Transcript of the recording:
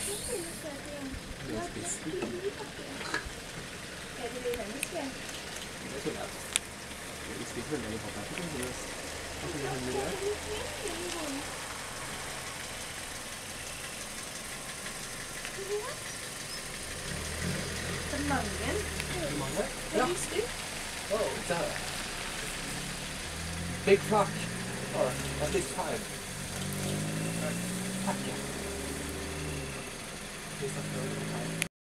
Det är spist. Det är så lätt. Det är spist väl när vi hoppar på den just. Varför är det hundar? Mange? Ja. Oh, där. Big flock. Or at least 5. Tack.